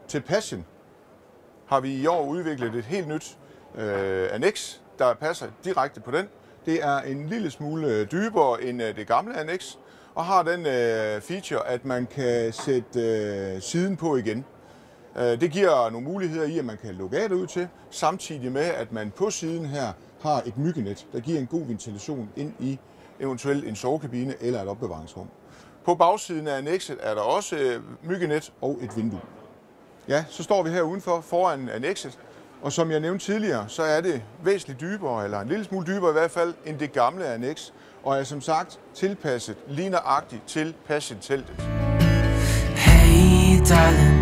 Til Passion har vi i år udviklet et helt nyt anneks, der passer direkte på den. Det er en lille smule dybere end det gamle anneks, og har den feature, at man kan sætte siden på igen. Det giver nogle muligheder i, at man kan lukke af det ud til, samtidig med, at man på siden her har et myggenet, der giver en god ventilation ind i eventuelt en sovekabine eller et opbevaringsrum. På bagsiden af annekset er der også myggenet og et vindue. Ja, så står vi her udenfor foran annekset, og som jeg nævnte tidligere, så er det væsentligt dybere, eller en lille smule dybere i hvert fald, end det gamle anneks, og er som sagt tilpasset lige nøjagtigt til Passion-teltet. Hey darling.